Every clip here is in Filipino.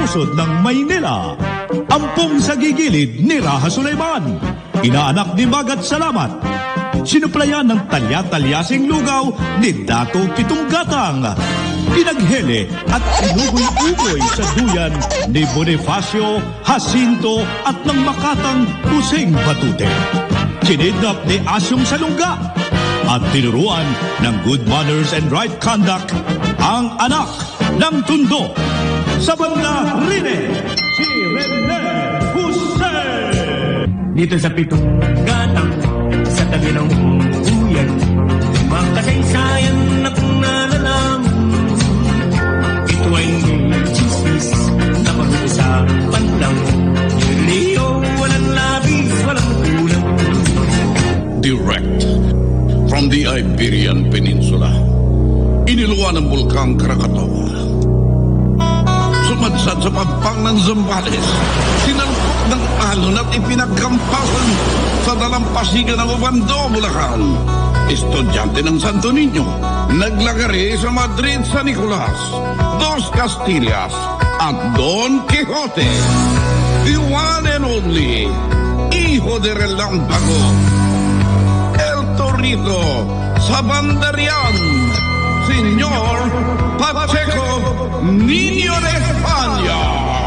nasod ng Maynila. Ampong sa gigilid ni Raha Sulaiman. Inaanak ni Magat Salamat. Sinuplayan ng talya-talyasing lugaw ni Dato Kitunggatang. Pinaghele at inugoy-ugoy sa duyan ni Bonifacio, Jacinto at ng Makatang Puseng Batute. Kinidnap ni Asyong Salungga at tinuruan ng good manners and right conduct ang anak ng Tondo. Sa banda Rene, si Rene Hussein. Dito sa pitong gatang, sa tabi ng uyan, makasaysayan na kung nalalaman. Ito ay chismis na pag-uusapan lang. Leo, walang labis, walang kulang. Direct from the Iberian Peninsula, iniluwa ng Bulkang Krakatoa. Sumadsad sa pagpang ng Zambales, sinalpok ng alon at ipinagkampasan sa dalampasigan ng Obando, Bulacan. Estudyante ng Santo Niño, naglagari sa Madrid, San Nicolas, Dos Castillas at Don Quixote. The one and only Hijo de Relámpago, El Torito sa Bandarian, Señor Pacheco Niño de España.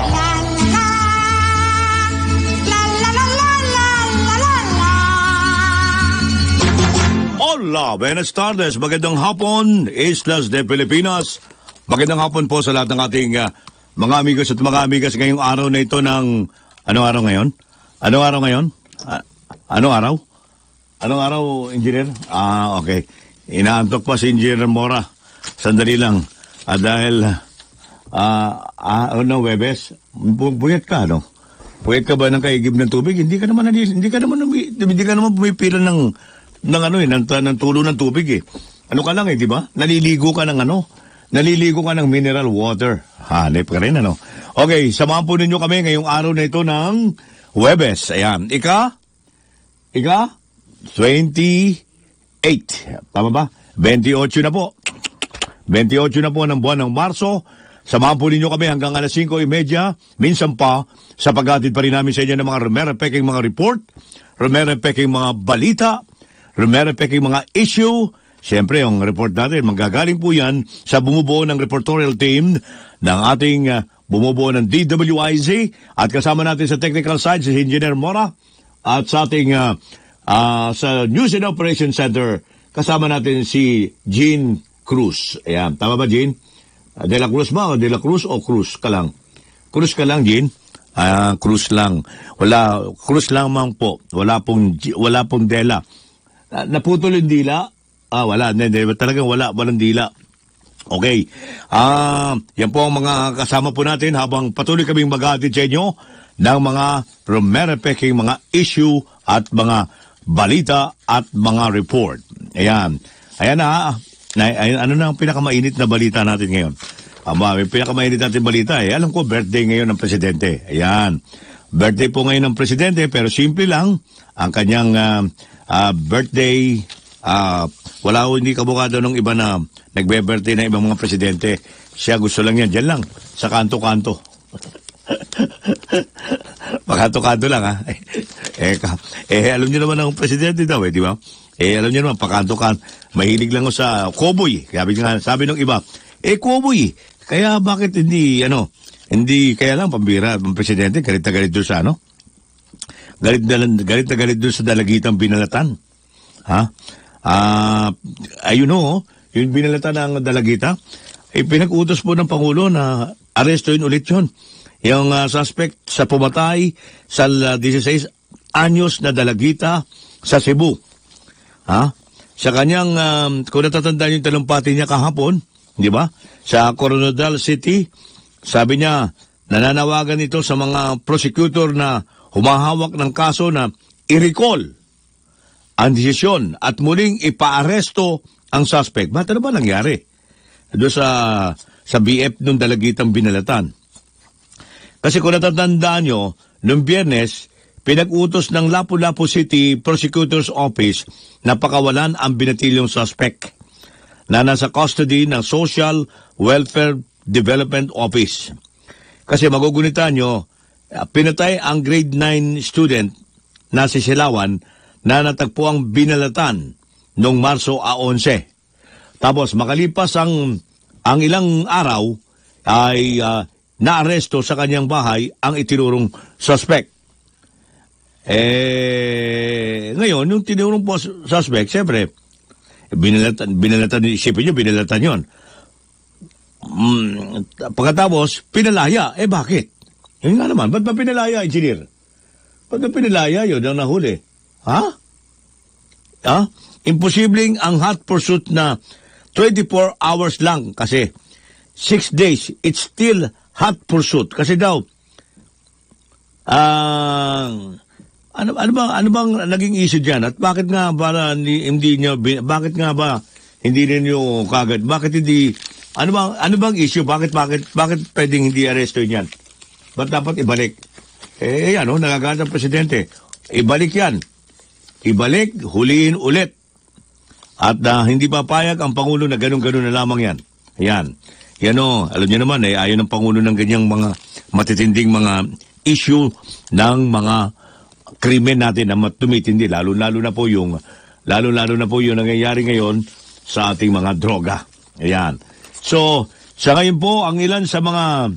Hola, buenas tardes. Magandang hapon, Islas de Pilipinas. Magandang hapon po sa lahat ng ating mga amigos at mga amigas ngayong araw na ito ng... Anong araw ngayon? Anong araw ngayon? Anong araw? Anong araw, Engineer? Okay. Inaantok pa si Engineer Mora. Sandali lang. Dahil, Webes, puyat ka, no? Puyat ka ba ng kaigib ng tubig? Hindi ka naman pumipila ng tulo ng tubig eh. Ano ka lang eh, di ba? Naliligo ka ng mineral water. Hanip ka rin, ano? Okay, samahan po ninyo kami ngayong araw na ito ng Huwebes. Ayan, Ika? 28. Tama ba? 28 na po. 28 na po ng buwan ng Marso. Samahan po ninyo kami hanggang alas 5:30. Minsan pa, sa paghatid pa rin namin sa inyo ng mga rumere-peking mga report, rumere-peking mga balita, rumere-peking mga issue. Siyempre, yung report natin, manggagaling po yan sa bumubuo ng reportorial team ng ating bumubuo ng DWIZ. At kasama natin sa technical side si Engineer Mora. At sa ating sa News and Operations Center, kasama natin si Jean Cruz. Ayan, tama ba, Jean? De la Cruz ba? De la Cruz o Cruz ka lang? Cruz ka lang, Jean? Cruz lang. Cruz lang man po. Wala pong Dela. Naputol yung dila? Wala. Talagang walang dila. Okay. Yan po ang mga kasama po natin habang patuloy kaming maghatid sa inyo ng mga rumere-peking mga issue at mga balita at mga report. Ayan. Ayan na. Ano na ang pinakamainit na balita natin ngayon? May pinakamainit natin balita eh. Alam ko, birthday ngayon ng presidente. Ayan. Birthday po ngayon ng presidente pero simple lang ang kanyang birthday. Hindi kamukha daw ng iba na nagbe-birthday na ibang mga presidente. Siya gusto lang yan. Diyan lang. Sa kanto-kanto. Pakanto-kanto lang ha. Alam niyo naman ang presidente daw di ba? Alam niyo naman, pakanto-kanto. Mahilig lang ko sa cowboy. Sabi ng iba, cowboy. Kaya bakit hindi, kaya lang pambira, ang presidente, galit na galit doon sa galit na galit doon sa dalagitang binalatan. Ha? Yung binalatan ng dalagita, pinag-utos po ng Pangulo na arestuin ulit yun. Yung suspect sa pumatay sa 16 anyos na dalagita sa Cebu. Ha? Sa kanyang, kung natatandaan yung talumpati niya kahapon, di ba? Sa Coronadal City, sabi niya, nananawagan ito sa mga prosecutor na humahawak ng kaso na i-recall ang desisyon at muling ipaaresto ang suspect. Ba't ano ba nangyari? Doon sa BF nung dalagitang binalatan. Kasi kung natatandaan nyo, noong Biyernes, pinag-utos ng Lapu-Lapu City Prosecutor's Office na pakawalan ang binatilyong suspect na nasa custody ng Social Welfare Development Office. Kasi magugunitan nyo, pinatay ang grade 9 student na si Silawan na natagpo ang binalatan noong Marso 11. Tapos makalipas ang ilang araw ay naaresto sa kanyang bahay ang itinurong suspect. Ngayon, yung tinurong po suspect, siyempre, binalatan, isipin nyo, binalatan yun. Pagkatapos, pinalaya. Bakit? Yun nga naman, ba't ba pinalaya, engineer? Ba't ba pinalaya yun ang nahuli? Ha? Imposibleng ang hot pursuit na 24 hours lang kasi 6 days, it's still hot pursuit. Kasi daw, ano bang naging issue diyan? At bakit nga ba hindi niyo kagad? Bakit hindi ano bang issue? Bakit pwedeng hindi aresto niyan? Ba't dapat ibalik? Nagagalit ang presidente. Ibalik yan. Ibalik, huliin ulit. At hindi papayag ang Pangulo na ganun-ganun na lamang yan. Ayan. Alam niyo naman, ayaw ng Pangulo ng ganyang mga matitinding mga issue ng mga krimen natin na tumitindi. Lalo-lalo na po yung nangyayari ngayon sa ating mga droga. Ayan. So, sa ngayon po, ang ilan sa mga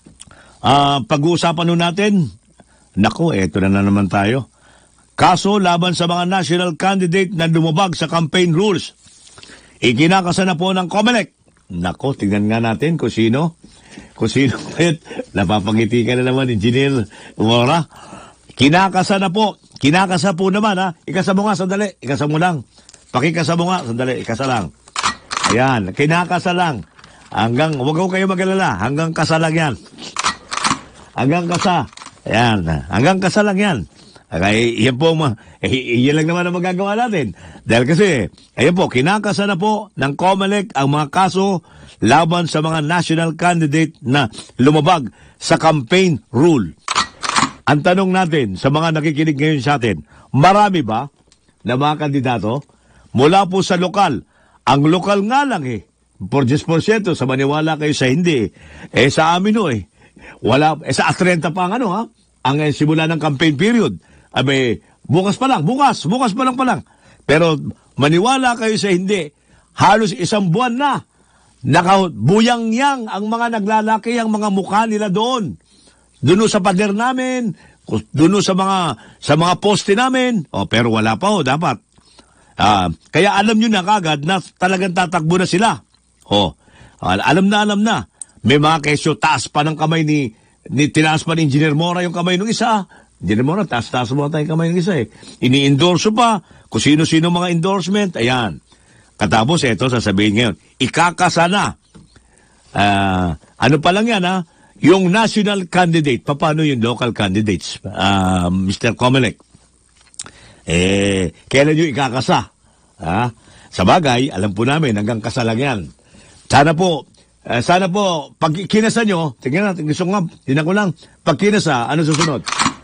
pag-uusapan nun natin, eto na naman tayo. Kaso laban sa mga national candidate na lumabag sa campaign rules. Ikinakasa na po ng COMELEC. Tingnan nga natin kung sino. Napapangiti ka na naman, Engineer Mora. Kinakasa po naman, ha. Ikasa mo nga, sandali. Ikasa mo lang. Pakikasa mo nga, sandali. Ikasa lang. Ayan, kinakasa lang. Huwag ko kayo mag-alala. Hanggang kasa lang yan. Hanggang kasa. Ayan, hanggang kasa lang yan. Okay, yan po, yan lang naman ang magagawa natin. Dahil kasi, ayan po, kinakasa na po ng COMELEC ang mga kaso laban sa mga national candidate na lumabag sa campaign rule. Ang tanong natin sa mga nakikinig ngayon sa atin, marami ba na mga kandidato mula po sa lokal? Ang lokal nga lang 10% sa maniwala kayo sa hindi. Sa amin wala, sa 30 pa ang simula ng campaign period. Bukas pa lang. Pero maniwala kayo sa hindi, halos isang buwan na, nakabuyang-yang ang mga naglalaki, ang mga mukha nila doon. Doon sa pader namin, doon sa mga poste namin. Pero wala pa dapat. Kaya alam nyo na kagad na talagang tatakbo na sila. Alam na. May mga kesyo, taas pa ng kamay tinaas pa ni Engineer Mora yung kamay ng isa. Engineer Mora, taas mo tayo kamay ng isa Ini-endorso pa kung sino-sino mga endorsement. Ayan. Katapos, sasabihin ngayon, ikakasa na. Ano pa lang yan, yung national candidate. Paano yung local candidates? Mr. COMELEC. Kailan yung ikakasa? Sa bagay, alam po namin, hanggang kasa lang yan. Sana po, pag kinasa nyo, tingnan natin, tinan ko lang, pag kinasa, ano susunod?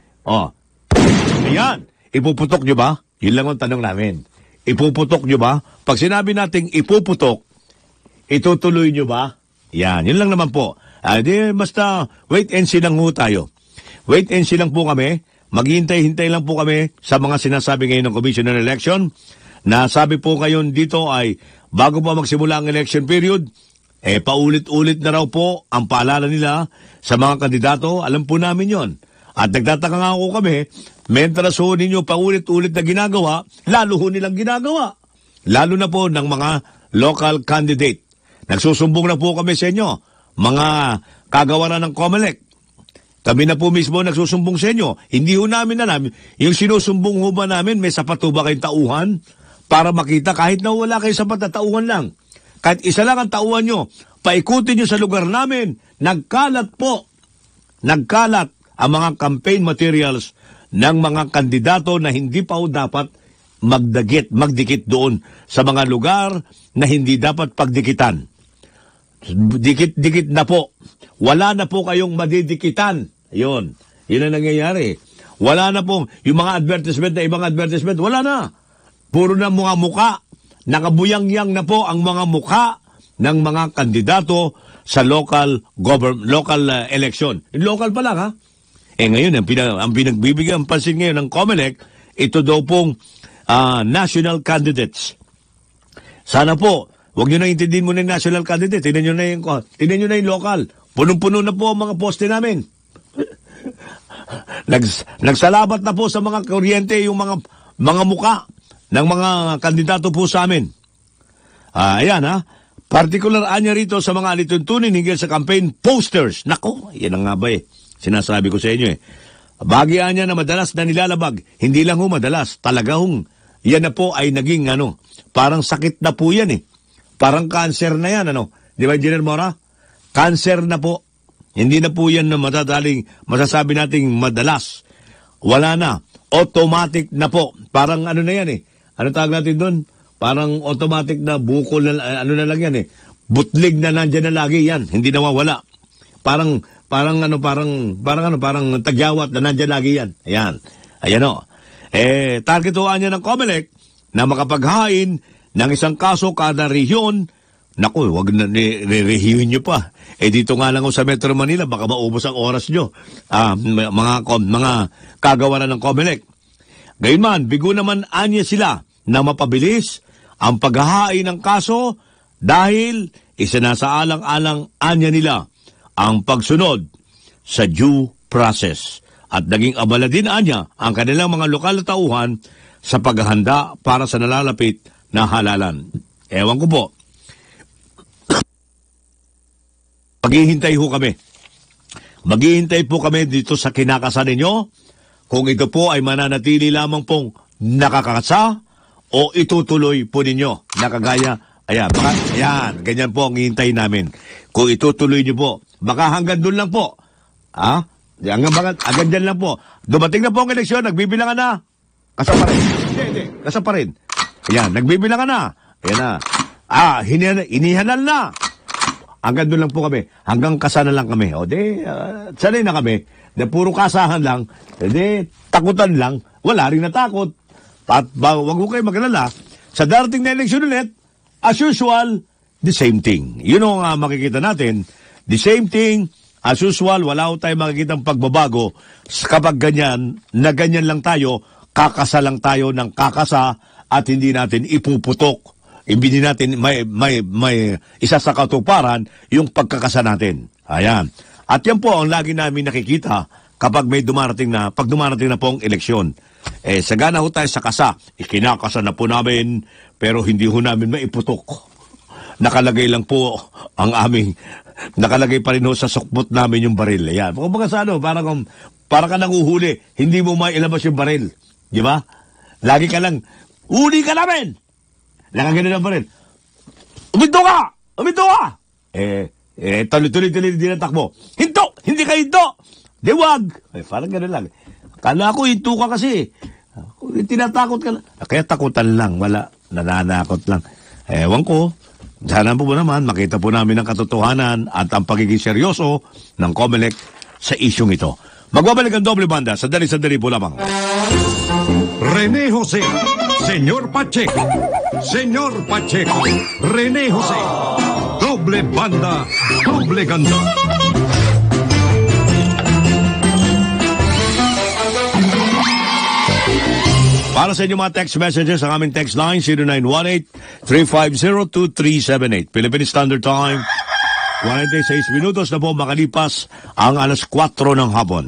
Ayan, ipuputok nyo ba? Yun lang ang tanong namin. Ipuputok nyo ba? Pag sinabi nating ipuputok, itutuloy nyo ba? Yan, yun lang naman po. Basta, wait and see lang po tayo. Wait and see lang po kami. Maghihintay-hintay lang po kami sa mga sinasabi ngayon ng Commission on Election. Na sabi po ngayon dito ay, bago pa magsimula ang election period, paulit-ulit na raw po ang paalala nila sa mga kandidato. Alam po namin yon. At nagtataka nga ako kami, mentras ho ninyo paulit-ulit na ginagawa, lalo ho nilang ginagawa. Lalo na po ng mga local candidate. Nagsusumbong na po kami sa inyo, mga kagawaran ng COMELEC. Kami na po mismo nagsusumbong sa inyo. Hindi ho namin alam, yung sinusumbong ho ba namin, may sapat ho ba kayong tauhan para makita kahit na wala kayo sapat na tauhan lang. Kahit isa lang ang tauhan nyo, paikutin nyo sa lugar namin, nagkalat ang mga campaign materials ng mga kandidato na hindi pa ho dapat magdikit doon sa mga lugar na hindi dapat pagdikitan. Dikit-dikit na po. Wala na po kayong madidikitan. Yun ang nangyayari. Wala na po, yung mga advertisement na ibang advertisement, wala na. Puro na mga muka. Nakabuyang-yang na po ang mga muka ng mga kandidato sa local election. Local pa lang, ha? Ngayon, ang pinagbibigyan pansin ngayon ng COMELEC, ito daw pong national candidates. Sana po, huwag nyo na intindihin mo na yung national candidate. Tingnan nyo na yung local. Punong-puno na po ang mga poste namin. Nagsalabat na po sa mga kuryente yung mga muka ng mga kandidato po sa amin. Ayan, ha? Particular anya rito sa mga alituntunin hinggil sa campaign posters. Nako, yan ang nga ba sinasabi ko sa inyo Bagian niya na madalas na nilalabag. Hindi lang madalas. Talaga yan na po ay naging parang sakit na po yan Parang cancer na yan, Di ba, Engineer Mora? Cancer na po. Hindi na po yan na masasabi nating madalas. Wala na. Automatic na po. Parang na yan Ano tawag natin doon? Parang automatic na bukol na, na lang yan Butlig na nandyan na lagi yan. Hindi nawawala. Parang tagyawat na nandyan lagi yan. Ayan targetuhan niya ng COMELEC na makapaghain ng isang kaso kada rehiyon. Naku, wag na rehiyon nyo pa. Dito nga lang sa Metro Manila, baka maubos ang oras nyo. Mga kagawaran ng COMELEC. Gayunman, bigo naman anya sila na mapabilis ang paghahain ng kaso dahil isinasaalang-alang anya nila ang pagsunod sa due process. At naging abala din anya ang kanilang mga lokal na tauhan sa paghahanda para sa nalalapit na halalan. Ewan ko po. Maghihintay po kami dito sa kinakasa ninyo kung ito po ay mananatili lamang pong nakakasa o itutuloy po ninyo. Nakagaya, ganyan po ang hihintayin namin. Kung itutuloy nyo po, baka hanggang doon lang po. Agad dyan lang po. Dumating na po ang eleksyon, nagbibilangan na. Kasa pa rin. Hindi. Kasa pa rin. Nagbibilangan na. Ayan na. Inihanal na. Hanggang doon lang po kami. Hanggang kasa na lang kami. Sanay na kami. Puro kasahan lang. Takutan lang. Wala rin natakot. At wag ko kayo mag-alala. Sa darating na eleksyon ulit, as usual, the same thing. Yun ang makikita natin. The same thing, as usual, wala ko tayo makikita pagbabago. Kapag ganyan lang tayo, kakasa lang tayo ng kakasa at hindi natin ipuputok. Hindi natin may isa sa katuparan yung pagkakasa natin. Ayan. At yan po ang lagi namin nakikita kapag pag dumarating na po ang eleksyon. Sagana ho tayo sa kasa. Ikinakasa na po namin, pero hindi ho namin maiputok. Nakalagay lang po nakalagay pa rin ho sa sukbot namin yung baril. Ayan. Kung baga sa parang ka nanguhuli, hindi mo mailabas yung baril. Di ba? Lagi ka lang, huli ka namin! Nakagano ba rin? Uminto ka! Tuloy-tuloy din ang takbo. Hinto! Hindi ka hinto! Di wag! Parang gano'n lang. Kala ko hinto ka kasi. Tinatakot ka lang. Kaya takutan lang. Wala. Nananakot lang. Ewan ko. Sana po naman makita po namin ang katotohanan at ang pagiging seryoso ng COMELEC sa isyong ito. Magbabalik ang Doble Banda. Sandali po lamang. Rene Jose, Señor Pacheco, Rene Jose, Doble Banda, Doble Ganda. Para sa inyo mga text messages ang aming text line 0918-350-2378. Philippine Standard Time, 46 minutos na po makalipas ang alas 4 ng hapon.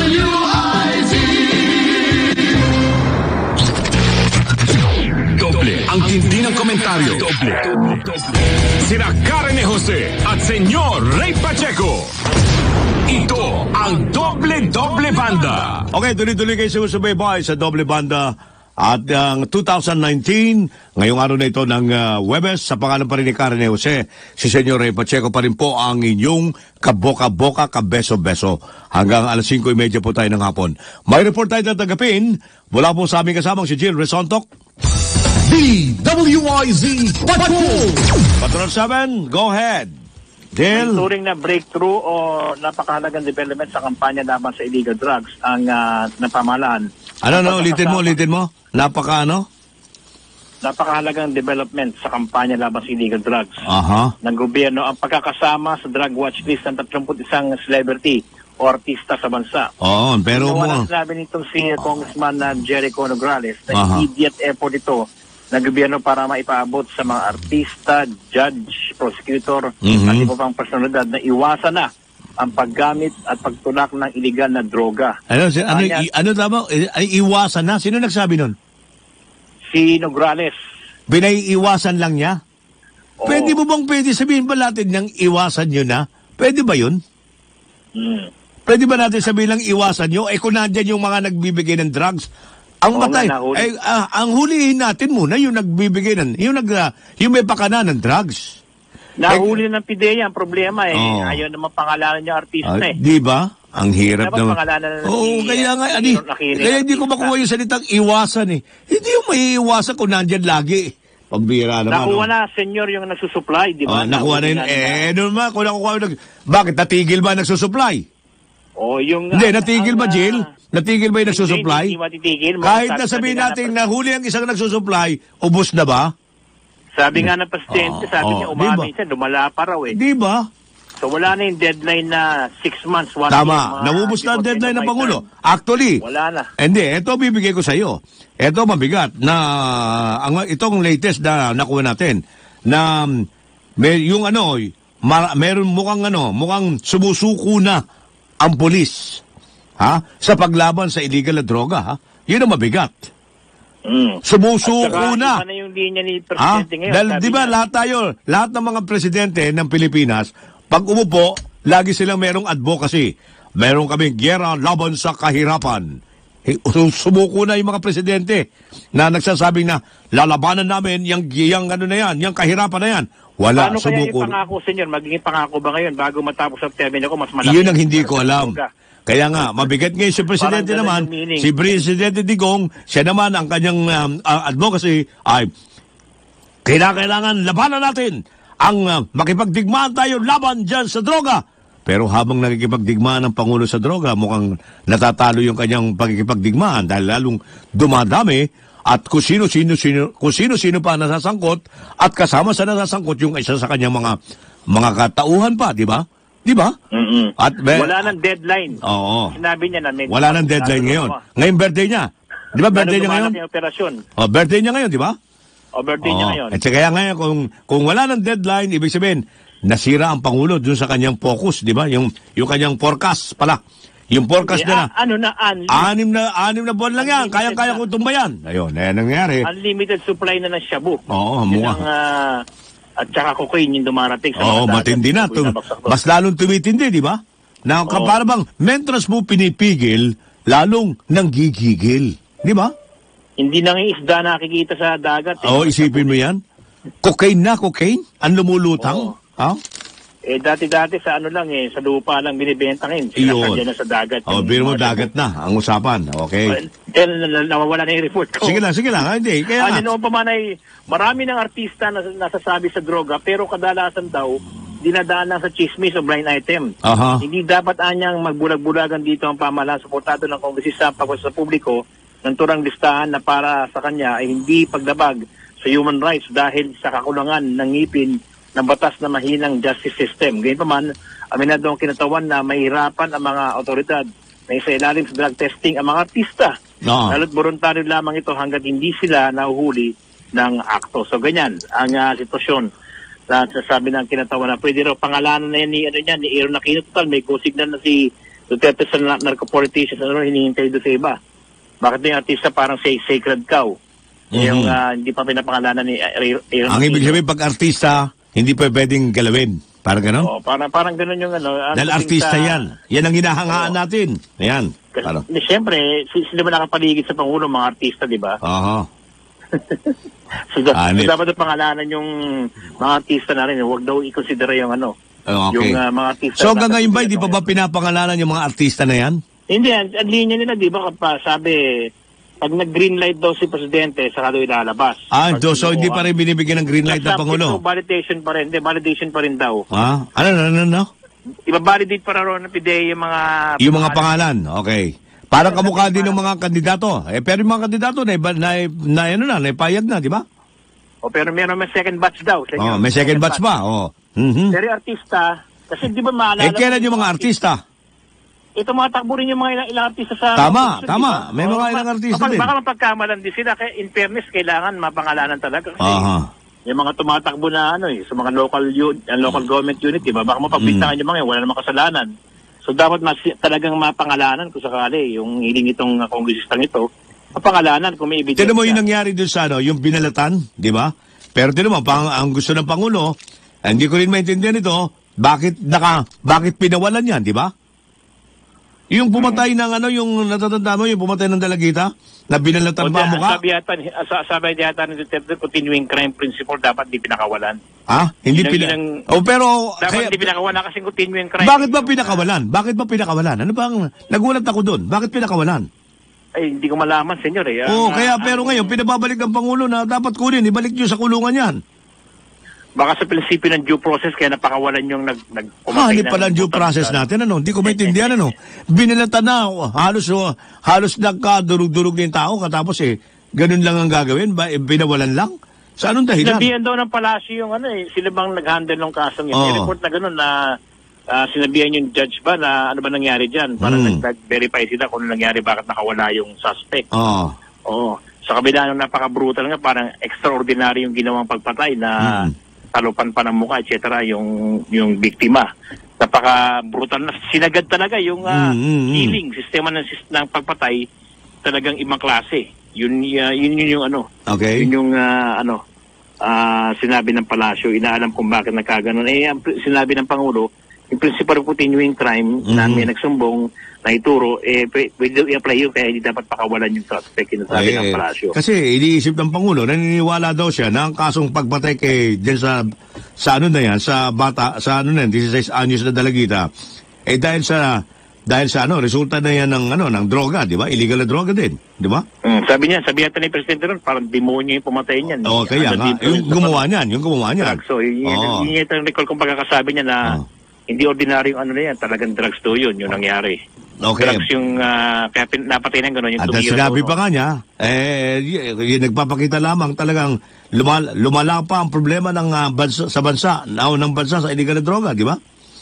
Ang tindi ng komentaryo. Sina Karen Jose at Senyor Ray Pacheco. Ito ang Doble Banda. Okay, tuloy-tuloy kayo susubaybay sa Doble Banda. At ang 2019, ngayong araw na ito ng Webes, sa pangalan pa rin ni Karen Jose, si Senyor Ray Pacheco pa rin po ang inyong kaboka-boka, kabeso-beso. Hanggang alas 5:30 po tayo ng hapon. May report tayo tatagapin. Mula po sa aming kasamang si Jill Resontok. DWIZ Patrol! Patrol 7, go ahead. Jill? Turing na breakthrough o napakahalagang development sa kampanya laban sa illegal drugs ang napamalaan. Ulitin mo. Napaka napakahalagang development sa kampanya laban sa illegal drugs Aha. ng gobyerno ang pagkakasama sa drug watch list ng 31 celebrity o artista sa bansa. Oo, pero Wala mo... sinabi nitong si Congressman Jericho Nograles na Aha. immediate effort ito ng gobyerno para maipaabot sa mga artista, judge, prosecutor at iba pang personalidad na iwasan na ang paggamit at pagtulak ng iligal na droga. Ano tama? Ay, iwasan na? Sino nagsabi nun? Si Nograles. Binaiiwasan lang niya? Oo. Pwede mo bang sabihin ba natin niyang iwasan nyo na? Pwede ba yun? Pwede ba natin sabihin lang iwasan nyo? Kung nandyan yung mga nagbibigay ng drugs, ang Oo matay, nga, nahuli. ang hulihin natin muna yung nagbibigay yung may pakana ng drugs. Nahuli ng PIDEA ang problema Oo. Ayaw naman pangalanan yung artista Di ba? Ang hirap Dapat naman. pangalanan na Oo, kaya nga, kaya hindi ko makuha yung salitang iwasan eh. Hindi yung may iwasan kung nandyan lagi. Pambira naman. Nakuha na, senyor, yung nagsusupply, di ba? Nakuha na yun. Naman, kung nakuha bakit? Natigil ba nagsusupply? Yung... Hindi, natigil ba, Jill? Natigil ba yung nagsusupply? Hindi matitigil. Kahit na sabihin natin na huli ang isang nagsusupply, ubos na ba? Sabi nga ng presidente, sabi niya, umamin siya, lumala pa raw eh. Di ba? So wala na yung deadline na 6 months, 1 year. Tama. Namubos na ang deadline ng Pangulo. Actually, wala na. Hindi, ito bibigay ko sa iyo. Ito mabigat na itong latest na nakuha natin na yung meron mukhang sumusuko na ang pulis sa paglaban sa illegal na droga. Yun ang mabigat. Sumusuko na. Iba na yung linya ni Presidente ngayon. Dahil di ba lahat ng mga presidente ng Pilipinas, pag umupo, lagi silang merong advocacy. Meron kaming gyera laban sa kahirapan. Sumuko na yung mga presidente na nagsasabing na lalabanan namin yung kahirapan na yan. Wala, paano sumuko. Kaya ipangako, senyor? Magiging pangako ba ngayon bago matapos ang termino ko? Mas malaki. Yun ang hindi ko alam. Kaya nga, mabigat ngayon si Presidente naman, si Presidente Digong, siya naman ang kanyang advocacy ay kailangan labanan natin ang makipagdigmaan tayo laban dyan sa droga. Pero habang nakikipagdigmaan ng Pangulo sa droga, mukhang natatalo yung kanyang pagkikipagdigmaan dahil lalong dumadami at kung sino-sino pa nasasangkot at kasama sa nasasangkot yung isa sa kanyang mga katauhan pa, di ba? Di ba? At wala nang deadline. Oo. Sinabi niya na wala nang deadline ngayon. Ngayon birthday niya. Di ba birthday niya ngayon? Operasyon. Birthday niya ngayon, di ba? Birthday niya ngayon. At kaya ngayon, kung wala nang deadline, ibig sabihin, nasira ang Pangulo dun sa kanyang focus, di ba? Yung kanyang forecast pala. Yung forecast anim na buwan lang yan. Kaya kong tumbayan. Ayun, nangyari. Unlimited supply na ng shabu. Oo, mukha. At saka cocaine yung dumarating sa mga matindi na. Mas lalong tumitindi, di ba? Na para bang, mentras mo pinipigil, lalong nanggigigil. Di ba? Hindi nang isda nakikita sa dagat. Isipin mo yan. Cocaine na, cocaine? Ang lumulutang? Dati-dati sa sa lupa lang binibenta ngayon. Sinakadya na sa dagat. Biro mo dagat na, ang usapan. Okay. Nawawala na yung report ko. Sige lang. Hindi. Kaya noon pa man ay marami ng artista na nasasabi sa droga, pero kadalasan daw, dinadaan lang sa chismis o blind item. Hindi dapat anyang magbulag-bulagan dito ang pamahalaan suportado ng kongresista pagwas sa publiko ng turang listahan na para sa kanya ay hindi paglabag sa human rights dahil sa kakulangan ng ngipin ng batas na mahinang justice system. Ganyan pa man, aminado ang kinatawan na mahirapan ang mga otoridad na isailalim sa drug testing ang mga artista. Lalo't voluntaryo lamang ito hanggang hindi sila nahuhuli ng akto. So ganyan ang sitwasyon na sasabi ng kinatawan na pwede raw pangalanan na yan ni Aaron Aquino. Total, may go-signal na si Duterte sa narco-politicians hinihintay doon sa iba. Bakit yung artista parang sacred cow? Yung hindi pa pinapangalanan ni Aaron Aquino. Ang ibig sabihin pag artista, hindi pa pwedeng galawin. Parang gano'n? Parang gano'n yung dahil artista yan. Yan ang hinahangaan natin. Ayan. Siyempre, sila ba nakapaligid sa Pangulo, mga artista, di ba? So dapat pangalanan yung mga artista na rin. Huwag daw i-consider yung okay. Yung mga artista. So hanggang ngayon ba, hindi pa ba pinapangalanan yung mga artista na yan? Hindi. Ang linya nila, di ba, sabi, pag nag-green light daw si Presidente, saka daw ilalabas. So hindi pa rin binibigyan ng green light ng Pangulo? Validation pa rin. Hindi, validation pa rin daw. Ano? Iba-validate para ron ng PIDEA yung mga pangalan. Okay. Parang kamukha din ng mga kandidato. Pero yung mga kandidato naipayag na, di ba? pero meron may second batch daw. Oh, may second batch pa. Oh. Mhm. Pero yung artista, kasi di ba maalala... Kailan yung mga artista? Ito mga takbo rin yung mga ilang artista sa... Tama. Diba? May mga ilang artista din. Baka mapagkamalan din sila. Kaya in fairness, kailangan mapangalanan talaga. Kasi yung mga tumatakbo na sa mga local government unit, diba? Baka mapagpintangan yung mga wala namang kasalanan. So dapat talagang mapangalanan kung sakali yung hiling itong kongresistang ito. Mapangalanan kung may ebidensya. Tinan mo yung nangyari doon sa yung binalatan, di ba? Pero tinan mo, ang gusto ng Pangulo, hindi ko rin maintindihan ito, bakit pinawalan yan, di ba? Yung pumatay ng yung natatanda mo, yung pumatay ng dalagita, na binalatan pa ang mukha? Sabi yata ng Duterte, continuing crime principle, dapat di pinakawalan. Hindi pero... Dapat di pinakawalan kasi continuing crime. Bakit ba pinakawalan? Ano bang... Nagulat ako doon. Bakit pinakawalan? Ay, hindi ko malaman, senyor eh. Pero ngayon, pinababalik ng Pangulo na dapat kunin, ibalik nyo sa kulungan yan. Baka sa prinsipyo ng due process, kaya napakawalan yung nagpumatay Hindi pala ang due process natin, Hindi ko maintindihan, Binalatan na, halos nagkadurog-durog na yung tao, katapos ganun lang ang gagawin, binawalan lang? Sa anong dahilan? Sinabihan daw ng palasyo yung sila bang nag-handle ng kasong yun. Report na ganun na sinabihan yung judge ba na ano ba nangyari dyan? Parang nag-verify sila kung ano nangyari, bakit nakawala yung suspect. Oo. Sa kabila ng napaka-brutal nga, parang extraordinary yung ginawang pagpatay na talupan pa ng mukha, etc. yung biktima. Napaka-brutal na. Sinagad talaga yung healing, sistema ng pagpatay, talagang ibang klase. Yun yung Okay. Yun yung sinabi ng palasyo. Inaalam kung bakit nagkaganon. Sinabi ng Pangulo, yung principle of continuing crime na may nagsumbong na ituro, pwede i-apply yun kaya hindi dapat pakawalan yung suspect, sinasabi ng palasyo. Kasi iniisip ng Pangulo, naniniwala daw siya na ang kasong pagpatay dyan sa bata, 16 anyos na dalagita, dahil sa resulta na yan ng droga, di ba? Illegal na droga din, di ba? Sabi yata ni Presidente ron, parang demonyo yung pumatay niyan. Kaya nga, yung gumawa niyan. So, yun yung recall kung pagkakasabi niya na hindi ordinaryong na yan, talagang drugs to yun nangyari. Okay. Drugs yung, kaya napatay na gano'n yung at sinabi pa nga niya, nagpapakita lamang talagang lumala pa ang problema ng bansa sa illegal na droga, di ba?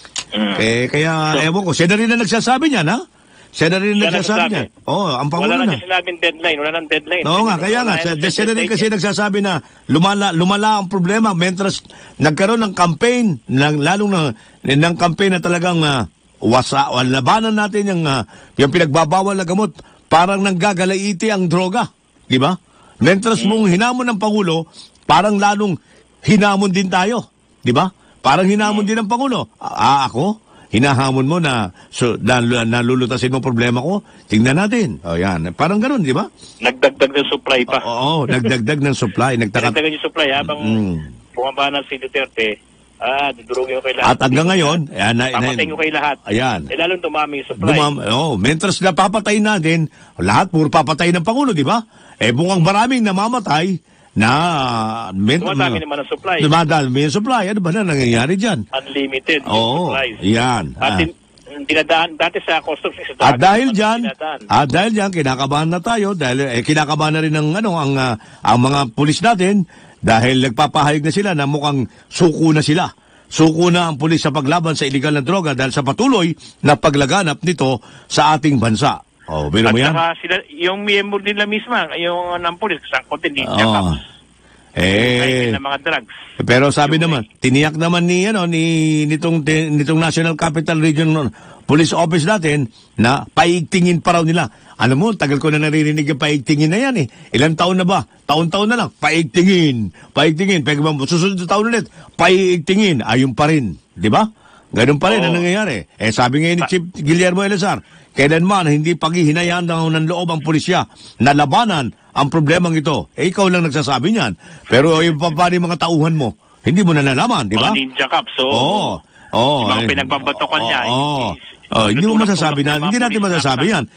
Kaya, ewan ko, siya na rin na nagsasabi niya, Siya na rin nagsasabi niya. Ang Pangulo na. Wala na sinabing deadline, wala nang deadline. Oo nga, kaya nga, siya na rin kasi nagsasabi na lumala ang problema mentras nagkaroon ng campaign, lalong ng campaign na talagang labanan natin yung pinagbabawal na gamot, parang nanggagalaiti ang droga, di ba? Mentras mong hinamon ng Pangulo, parang lalong hinamon din tayo, di ba? Parang hinamon din ng Pangulo. Ako? Hinahamon mo na nalulutasin mo problema ko? Tingnan natin. Yan. Parang ganun, di ba? Nagdagdag ng supply pa. Nagdagdag ng supply. Nagdagdag yung supply habang bumaba na si Duterte, dudurugin ko kay lahat. At hanggang ngayon, papatayin ko kay lahat. Ayan. Lalong dumami yung supply. Mentras na papatayin natin, lahat puro papatay ng Pangulo, di ba? Bungang maraming namamatay, dumadami naman ang supply. Dumadami ang supply. Ano ba na nangyayari dyan? Unlimited yung supplies. Yan. At dinadaan dati sa customs. At dahil dyan, kinakabahan na tayo. Dahil kinakabahan na rin ang mga pulis natin dahil nagpapahayag na sila na mukhang suko na sila. Suko na ang pulis sa paglaban sa illegal na droga dahil sa patuloy na paglaganap nito sa ating bansa. Biro mo yan? At saka yung miyembro nila mismo, yung ng pulis, sangkot din ng mga drugs. Pero sabi naman, tiniyak naman nitong National Capital Region Police Office natin na paigtingin pa raw nila. Alam mo, tagal ko na naririnig yung paigtingin na yan Ilang taon na ba? Taon-taon na lang. Paigtingin. Pag susunod na taon ulit, paigtingin. Ayun pa rin. Di ba? Ganun pa rin ang nangyayari. Sabi ngayon ni Chief Guillermo Eleazar, kailanman hindi paghihinayaan ng loob ang pulisya na labanan ang problemang ito. Ikaw lang nagsasabi niyan. Pero yung mga tauhan mo, hindi mo na nalaman, di ba? Ninja Cup, so... mga pinagbabatokan niya. Hindi mo masasabi hindi natin masasabi yan.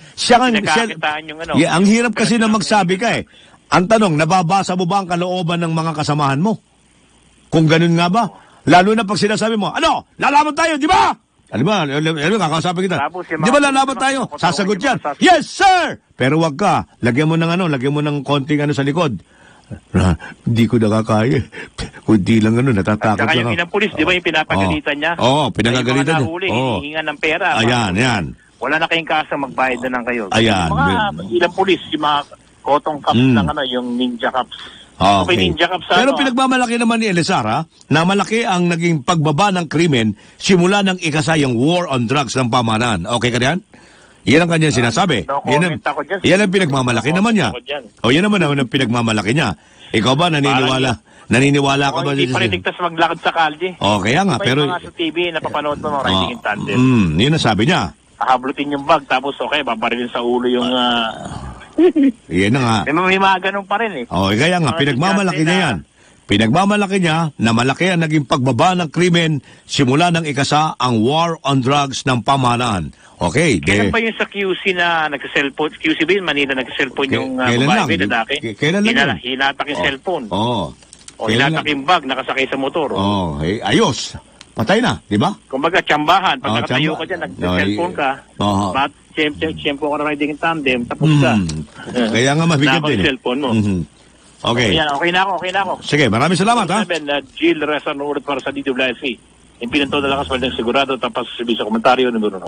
Ang hirap kasi na magsabi ka Ang tanong, nababasa mo ba ang kalooban ng mga kasamahan mo? Kung ganun nga ba? Lalo na pag sinasabi mo, lalaban tayo, di ba? Alam mo, kakausapin kita. Di ba lalaban tayo? Sasagot yan. Yes, sir! Pero wag ka. Lagyan mo ng konting sa likod. Hindi ko nakakaya. Kundi lang natatakot Saka lang. yung inang pulis, di ba yung pinapagalitan niya? Pinagagalitan niya. Yung mga nahuli, hihingan ng pera. Ayan. Wala na kayong kasa, magbayad na lang kayo. Ayan. Yung mga ilang pulis, yung mga cotton cups lang, yung ninja cups. Okay. Ninja cups, Pero pinagmamalaki naman ni Elizara na malaki ang naging pagbaba ng krimen simula ng ikasayang war on drugs ng pamahalaan. Okay ka diyan? Yan ang kanyang sinasabi. Yan ang pinagmamalaki naman niya. Yan naman ang pinagmamalaki niya. Ikaw ba naniniwala? Naniniwala ka ba? Hindi pa rin ligtas maglakad sa kalye. Kaya nga. Pero mga sa TV, napapanood mo, riding in tandem. Yun ang sabi niya. Hahablutin yung bag, tapos babarilin sa ulo yung... Yan na nga. May mga ganun pa rin kaya nga, pinagmamalaki niya yan. Pinagmamalaki niya na malaki ang naging pagbaba ng krimen simula ng ikasa ang war on drugs ng pamahalaan. Okay. Kailan pa yung sa QC na nagsa-cellphone? QC ba yun? Manila nagsa-cellphone yung babae lalaki? Kailan lang? Hinatak yung cellphone. Hinatak yung bag, nakasakay sa motor. Ayos. Patay na, di ba? Kumbaga, tsambahan. Pag nakatayo ka dyan, nag-cellphone ka, ba't siyempre ka na riding in tandem, tapos ka. Kaya nga mabigat din. cellphone mo. Okay. Okay na ako. Sige, maraming salamat, ha? Jill Reza ulit para sa DWIC. Yung pinanto na lakas walang sigurado, tapos sabi sa komentaryo, numero 9.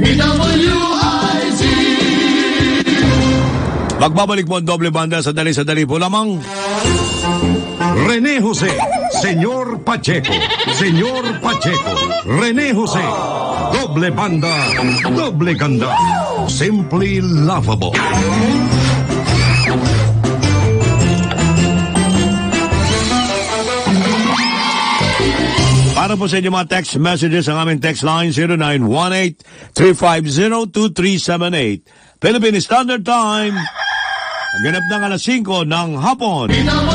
Magbabalik po ang doble banda sa dali po lamang. Rene Jose, Señor Pacheco, Señor Pacheco, Rene Jose, doble banda, doble ganda, simply laughable. Para po sa inyo mga text messages, ang aming text line 0918-350-2378. Philippine Standard Time. Ganap ng alas 5 ng hapon.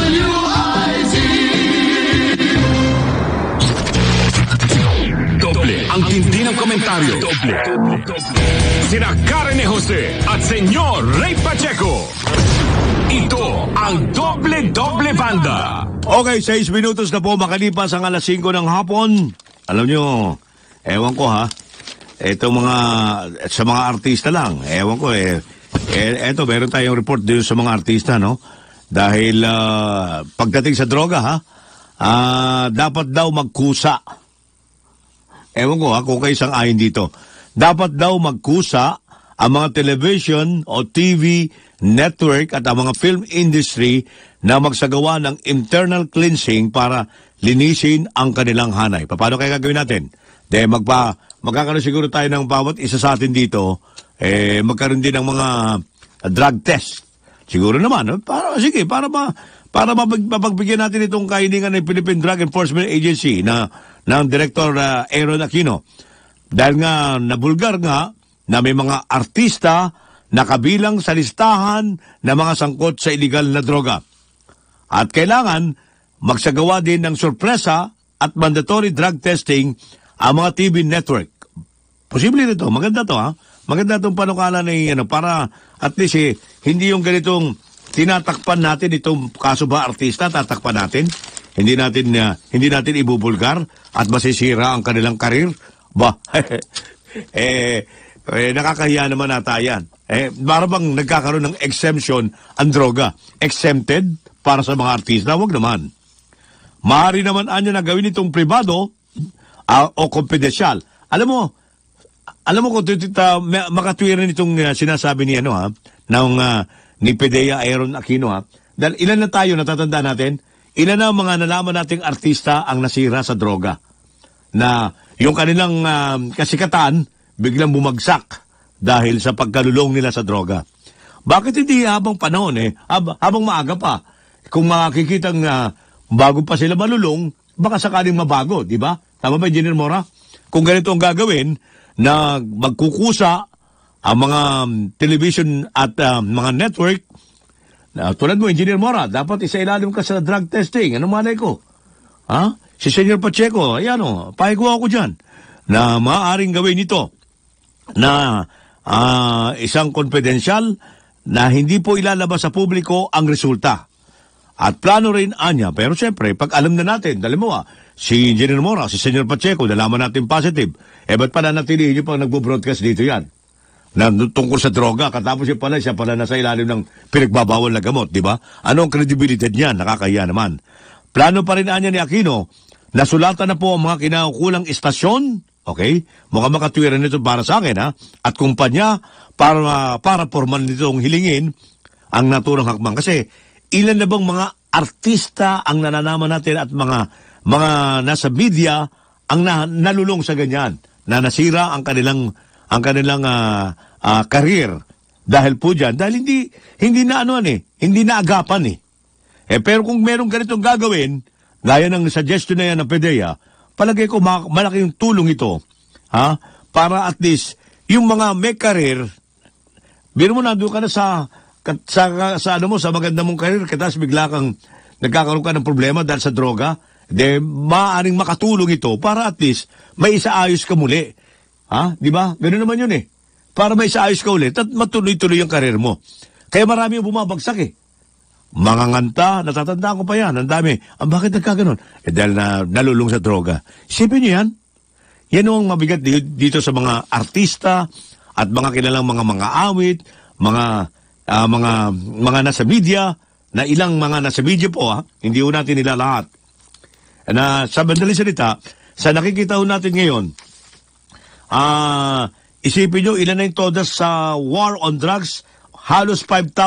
Doble ang tindi ng komentaryo. Doble. Sina Karen Jose at Senyor Ray Pacheco. Ito ang doble banda. Okay, 6 minutos na po makalipas ang alas 5 ng hapon. Alam nyo, ewan ko ha, sa mga artista lang, ewan ko eto, meron tayong report din sa mga artista, no? Dahil pagdating sa droga ha, dapat daw magkusa. Ewan ko ha, kung kayo sang-ayon dito. Dapat daw magkusa ang mga television o TV network at ang mga film industry na magsagawa ng internal cleansing para linisin ang kanilang hanay. Paano kaya gagawin natin? Magkakaroon siguro tayo ng bawat isa sa atin dito, magkaroon din ng mga drug test. Siguro naman, para mapagbigyan natin itong kahilingan ng Philippine Drug Enforcement Agency ng Director Aaron Aquino. Dahil nga nabulgar nga na may mga artista na kabilang sa listahan na mga sangkot sa illegal na droga. At kailangan magsagawa din ng sorpresa at mandatory drug testing ang mga TV network. Posible nito, maganda to ha. Maganda itong panukala na para at least hindi yung ganitong tinatakpan natin itong kaso ba artista, tatakpan natin. Hindi natin ibubulgar at masisira ang kanilang karir. Nakakahiya naman nata yan. Para bang nagkakaroon ng exemption ang droga? Exempted para sa mga artista? Huwag naman. Maaari naman anyo na gawin itong privado o kompedensyal. Alam mo kung makatwiran itong sinasabi ni ni PDEA Aaron Aquino ha. Dahil ilan na tayo natatanda natin? Ilan na mga nalaman nating artista ang nasira sa droga? Na yung kanilang kasikatan biglang bumagsak dahil sa pagkalulong nila sa droga. Bakit hindi habang panahon habang maaga pa, kung makikitang bago pa sila malulong, baka sakaling mabago, di ba? Tama ba, Engineer Mora? Kung ganito ang gagawin, na magkukusa ang mga television at mga network, tulad mo, Engineer Mora, dapat isailalim ka sa drug testing. Ano malay ko? Ha? Si Senyor Pacheco, ayan pahigo ako dyan, na maaaring gawin ito na isang confidential na hindi po ilalabas sa publiko ang resulta. At plano rin anya, pero siyempre, pag alam na natin, dali mo si Engineer Mora, si Senyor Pacheco, nalaman natin positive, ba't pala natilihin nyo pang nagbo-broadcast dito yan? na tungkol sa droga, katapos siya pala nasa ilalim ng pinagbabawal na gamot, di ba? Anong credibility niya? Nakakahiya naman. Plano pa rin niya ni Aquino, nasulatan na po ang mga kinaukulang istasyon, okay? Mukhang makatwiran nito para sa akin, ha? At kumpanya para formal nitong hilingin ang naturang hakbang. Kasi ilan na bang mga artista ang nananaman natin at mga nasa media ang nalulong sa ganyan, na nasira ang kanilang career dahil po dyan, dahil hindi na agapan pero kung merong ganitong gagawin, gaya ng suggestion na yan ng PDEA, palagay ko malaking tulong ito, para at least yung mga may career, biro mo nandun ka na sa maganda mong career, tapos bigla kang nagkakaroon ka ng problema dahil sa droga, maaaring makatulong ito para at least may isaayos ka muli. Di ba? Ganoon naman yun Para may isaayos ka ulit at matuloy-tuloy yung karir mo. Kaya marami yung bumabagsak Mga nganta, natatandaan ko pa yan, ang dami. Bakit nagkaganon? Dahil nalulung sa droga. Isipin niyo yan. Yan ang mabigat dito sa mga artista at mga kilalang mga awit, mga nasa media, na ilang mga nasa media po, hindi ho natin nila lahat. Na sa bandaling salita, sa nakikita ho natin ngayon, isipin nyo, ilan na yung todas sa war on drugs? Halos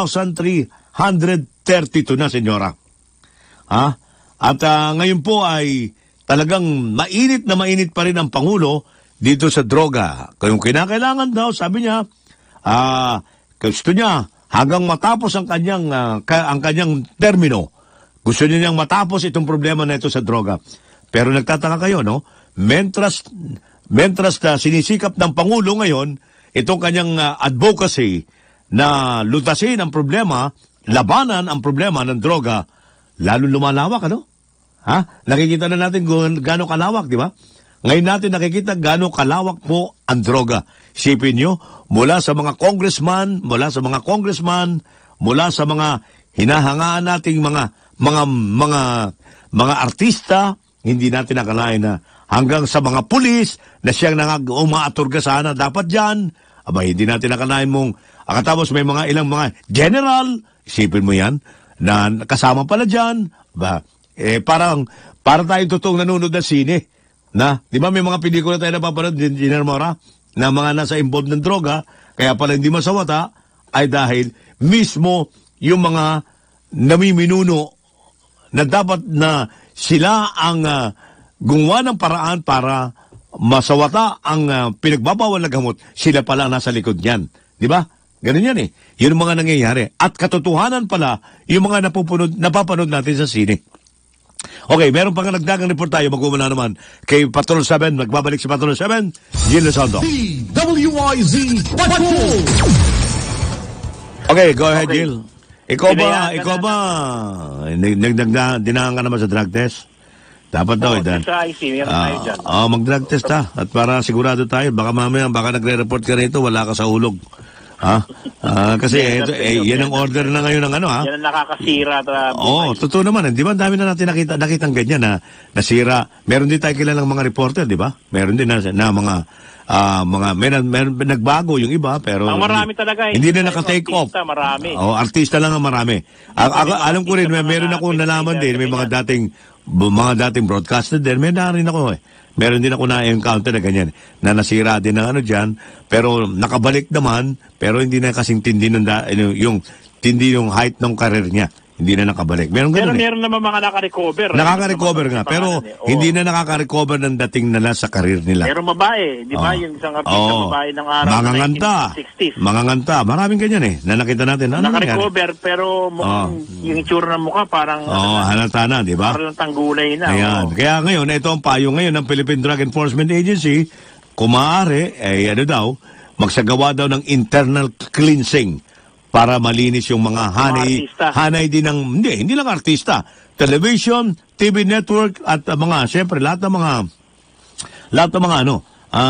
5,332 na, senyora. At ngayon po ay talagang mainit na mainit pa rin ang Pangulo dito sa droga. Kung kinakailangan daw, sabi niya, gusto niya, hanggang matapos ang kanyang termino, gusto niya niyang matapos itong problema na ito sa droga. Pero nagtataka kayo, no? Mentras na sinisikap ng Pangulo ngayon, itong kanyang advocacy na lutasin ang problema, labanan ang problema ng droga, lalo lumalawak, ano? Nakikita na natin gaano kalawak, di ba? Ngayon natin nakikita gaano kalawak po ang droga. Isipin nyo, mula sa mga congressman, mula sa mga hinahangaan nating mga artista, hindi natin nakalain na hanggang sa mga pulis na siyang umaaturga sana dapat dyan. Hindi natin nakalain mong akatapos may ilang mga general, isipin mo yan, na kasama pala dyan. Para tayong totoong nanonood ng sine. Di ba may mga pelikula tayo napapanood, General Mora, na mga nasa involved ng droga, kaya pala hindi masawata, ay dahil mismo yung mga namiminuno na dapat na sila ang gumawa ng paraan para masawata ang pinagbabawal na gamot, sila pala ang nasa likod niyan. Di ba? Ganun yan Yun ang mga nangyayari. At katotohanan pala, yung mga napapanood natin sa sine. Okay, meron pang nagdagang report tayo. Mag-umuna naman kay Patrol 7. Magbabalik si Patrol 7. Gil Losaldo. DWIZ Patrol! Okay, go ahead, Gil. Ikaw ba, dinahan ka naman sa drug test? Dapat daw, Dan. Sa IC, meron tayo dyan. Mag-drug test At para sigurado tayo, baka mamaya, nagre-report ka rito, wala ka sa hulog. Kasi yan ang order na ngayon ng Yan ang nakakasira. Totoo naman. Di ba dami na natin nakitang ganyan na nasira. Meron din tayo kilalang mga reporter, di ba? Meron din na may nagbago yung iba, pero marami talaga. Hindi na naka-take off. Marami. Artista lang ang marami. Alam ko rin, meron ako nalaman din, may mga dating broadcaster din, may narin ako Meron din ako na-encounter na ganyan, na nasira din ng dyan, pero nakabalik naman, pero hindi na kasing tindi yung height ng career niya. Hindi na nakabalik. Meron naman mga naka-recover. Nakaka-recover nga, pero hindi na nakaka-recover ng dating nila sa career nila. Pero babae, di ba? Yung isang artista babae ng araw mga ng nganta. 1960s. Mga nganta. Maraming ganyan na nakita natin. Naka-recover, pero yung itsura ng mukha parang halata na, di ba? Parang tanggulay na. Ayan. Kaya ngayon, ito ang payo ngayon ng Philippine Drug Enforcement Agency, kung maaari, magsagawa daw ng internal cleansing para malinis yung mga hanay din ng, hindi lang artista, television, TV network, at siyempre, lahat ng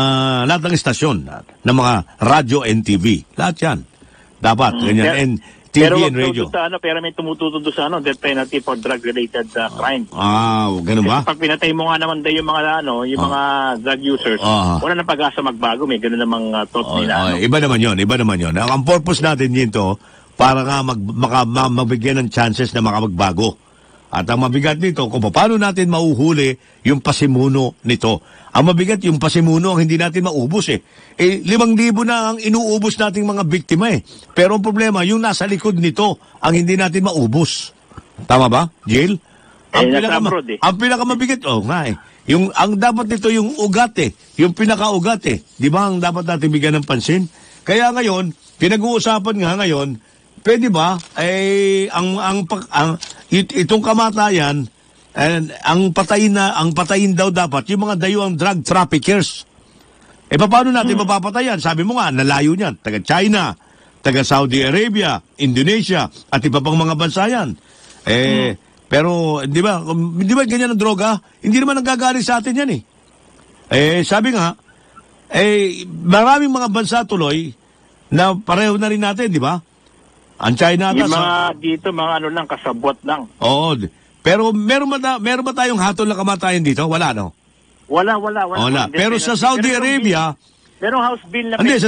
istasyon ng mga radyo and TV. Lahat yan. Dapat, ganyan. And Pero TV and radio. pero may tumututo doon sa death penalty for drug-related crime. Ganun ba? Kasi pag pinatay mo nga naman yung mga mga drug users, wala na pag-asa magbago, may gano'n namang thoughts nila. Iba naman yun. Ang purpose natin dito, para nga mabigyan ng chances na makamagbago. At ang mabigat nito, kung paano natin mauhuli yung pasimuno nito. Ang mabigat yung pasimuno ang hindi natin maubos 5,000 na ang inuubos nating mga biktima Pero ang problema, yung nasa likod nito ang hindi natin maubos. Tama ba, Jill? Ang pinakamabigat, ang dapat nito yung ugat yung pinakaugat Di ba ang dapat natin bigyan ng pansin? Kaya ngayon, pinag-uusapan nga ngayon, pwede ba, itong kamatayan, ang patayin daw dapat, yung mga dayuang drug traffickers. Paano natin mapapatayan? Sabi mo nga, nalayo niyan. Taga China, taga Saudi Arabia, Indonesia, at iba pang mga bansa yan. Pero, di ba ganyan ang droga? Hindi naman nanggagaling sa atin yan sabi nga, maraming mga bansa tuloy, na pareho na rin natin, di ba? Ang China yung mga dito, mga lang, kasabwat lang. Oo. Pero meron ba tayong hatol na kamatayan dito? Wala, no? Wala. Pero sa Saudi Arabia, merong House bill na... Hindi, sa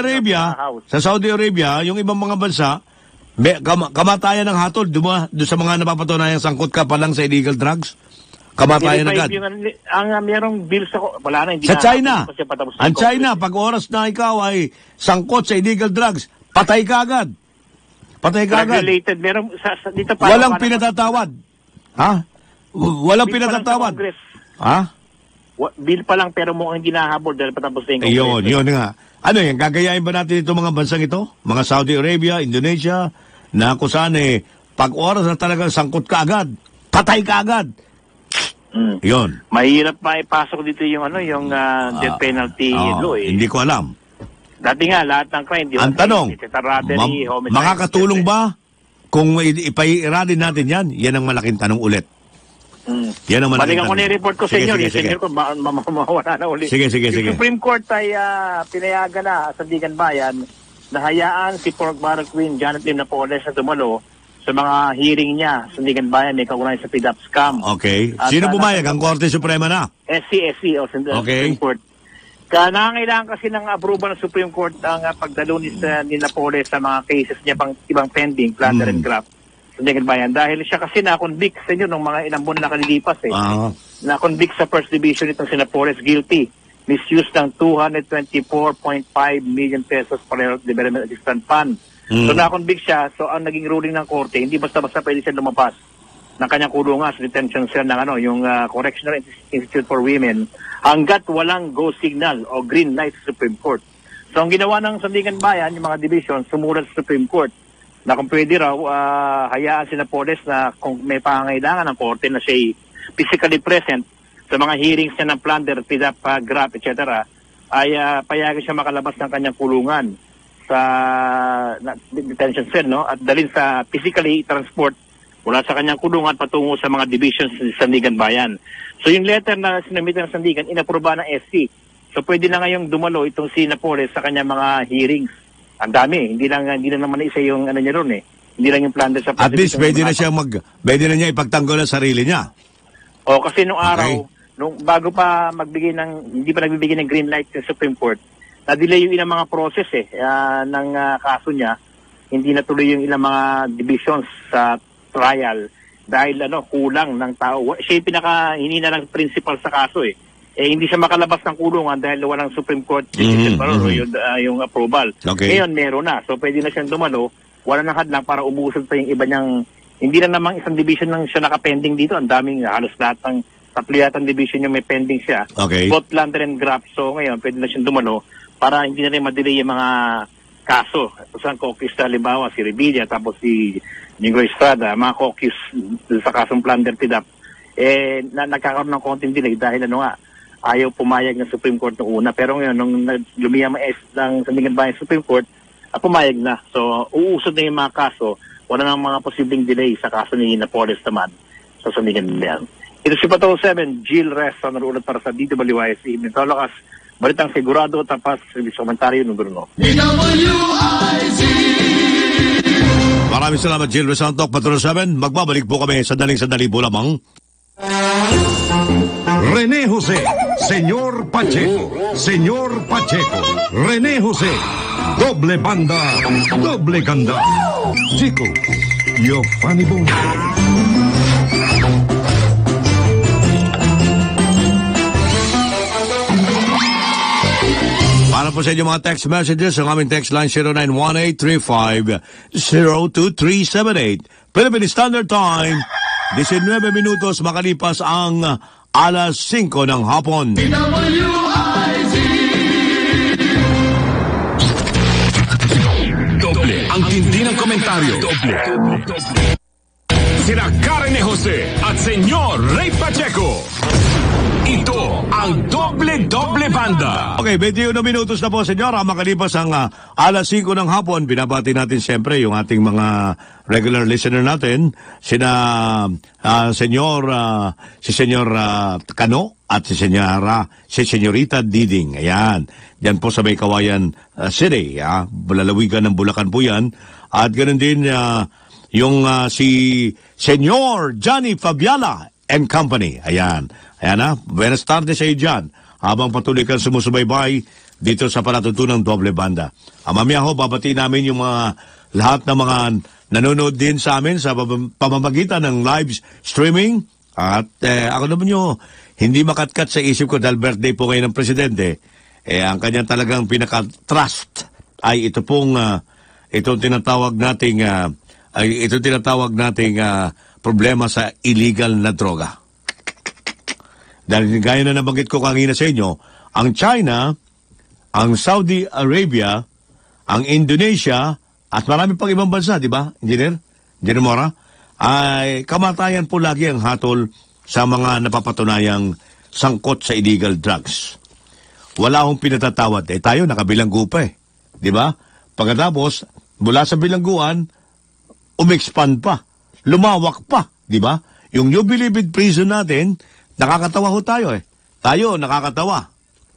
Saudi Arabia, yung ibang mga bansa, kamatayan ng hatol, doon sa mga napapatunayang sangkot ka pa lang sa illegal drugs, kamatayan agad. Merong bill wala na, hindi sa China, ang China, pag oras na ikaw ay sangkot sa illegal drugs, patay ka agad. Regulated, meron dito pa. Walang pinatatawad. Walang pinatatawad. Bill pa lang pero mukhang hindi nahabol dahil patapos na yung Congress. Yun nga. Ano yan, gagayain ba natin itong mga bansang ito? Mga Saudi Arabia, Indonesia, na kung saan pag oras na talagang sangkot ka agad, patay ka agad. Yun. Mahirap maipasok dito yung death penalty law Hindi ko alam. Dati nga, lahat ng crime. Ang tanong, makakatulong ba kung ipaiiralin natin yan? Yan ang malaking tanong ulit. Yan ang malaking tanong. Balikan ko na report ko sa inyo. Sige. Ko, mawala na ulit. Sige. Yung Supreme Court ay pinayagan na sa Sandigan Bayan na hayaan si Pork Barrel Queen Janet Lim Napoles na dumalo sa mga hearing niya sa Sandigan Bayan, may kaugnay sa PDAP scam. Okay. Sino pumayag? Ang Korte Suprema na? SC o Supreme Court. Nangangailangan kasi ng approval ng Supreme Court ang pagdalo ni Napoles sa mga cases niya pang ibang pending, plunder and graft sa Sandigan Bayan. Dahil siya kasi na-convict sa inyo nung mga ilang buwan na kalilipas na-convict sa First Division itong si Napoles guilty. Misuse ng 224.5 million pesos para Development Assistance Fund. So na-convict siya, so ang naging ruling ng korte, hindi basta-basta pwede siya lumabas ng kanyang kulungan sa detention cell ng yung Correctional Institute for Women hanggat walang go signal o green light sa Supreme Court. So ang ginawa ng Sandigan Bayan, yung mga division, sumulat sa Supreme Court na kung pwede raw, hayaan si Napoles na kung may pangangailangan ng korte na siya physically present sa mga hearings niya ng plunder, PDAP, graft, etc., ay payagan siya makalabas ng kanyang kulungan sa detention cell, no? At dalhin sa physically transport mula sa kanyang kulungan patungo sa mga divisions sa Sandigan Bayan. So yung letter na sinamitan ng Sandigan, inaproba ng SC. So pwede na ngayong dumalo itong si Napoles sa kanyang mga hearings. Ang dami, hindi lang naman isa yung niya ron Hindi lang yung plunder sa... At least pwede na niya ipagtanggol ang sarili niya. O kasi nung araw, bago pa hindi pa nagbibigay ng green light sa Supreme Court, na-delay yung ilang mga process ng kaso niya. Hindi natuloy yung ilang mga divisions sa trial dahil kulang ng tao. Siya yung pinaka-hinina ng principal sa kaso hindi siya makalabas ng kulungan dahil walang Supreme Court yung approval. Okay. Ngayon meron na. So pwede na siyang dumalo. Wala nang hadlang para umusad pa yung iba niyang, hindi lang namang isang division lang siya nakapending dito. Ang daming halos lahat ng tapliyatang division yung may pending siya. Okay. Both plunder and graft. So ngayon pwede na siyang dumalo para hindi na rin madelay yung mga kaso. Saan caucus na halimbawa si Revilla tapos si Nico Estrada, mga caucus sa kasong plunder PDAP, nagkakaroon ng konting delay dahil ayaw pumayag ng Supreme Court noong una. Pero ngayon, nung lumiyang ng Sandigan Bayan Supreme Court, pumayag na. So, uusod na yung mga kaso. Wala nang mga posibleng delay sa kaso ni Napoles naman sa Sandigan Bayan. Ito si Patrol 7, Jill Resta, narulat para sa DWIC. Mitolokas, balitang sigurado, tapas, service komentaryo, numero 1. Maraming salamat, Jill Resantok, Patrol 7. Magbabalik po kami sa sandali po lamang. Rene Jose, Senyor Pacheco, Senyor Pacheco, Rene Jose, doble banda, doble ganda. Chico, your funny bone. Para po sa inyo mga text messages, ang aming text line 0918-35-022378. Philippine Standard Time, 19 minutos makalipas ang alas 5 ng hapon. Doble ang tindi ng komentaryo. Doble. Sina Karen Jose at Senyor Ray Pacheco. Ito ang Doble Banda. Okay, 21 minutos na po, senyora. Makalipas ang alas 5 ng hapon, binabati natin siyempre yung ating mga regular listener natin, si Senyor Cano at si Senyorita Diding. Ayan, yan po sa May Kawayan City. Lalawigan ng Bulacan po yan. At ganoon din yung si Senyor Johnny Fabiala and Company. Ayan na, buenas tardes sa iyo dyan. Habang patuloy kang sumusubaybay dito sa palatuntunang Doble Banda. Mamaya ho, babatiin namin yung lahat ng mga nanonood din sa amin sa pamamagitan ng live streaming. At ako naman nyo, hindi makatkat sa isip ko dahil birthday po ngayon ng Presidente. Ang kanyang talagang pinaka-trust ay ito pong itong tinatawag nating problema sa illegal na droga. Dahil gaya na nabanggit ko kanina sa inyo, ang China, ang Saudi Arabia, ang Indonesia, at marami pang ibang bansa, di ba, Engineer Mora, ay kamatayan po lagi ang hatol sa mga napapatunayang sangkot sa illegal drugs. Wala akong pinatatawad. Tayo, nakabilanggo pa di ba? Pagkatapos, mula sa bilangguan, umexpand pa, lumawak pa, di ba? Yung New Bilibid prison natin, nakakatawa ho tayo Tayo, nakakatawa.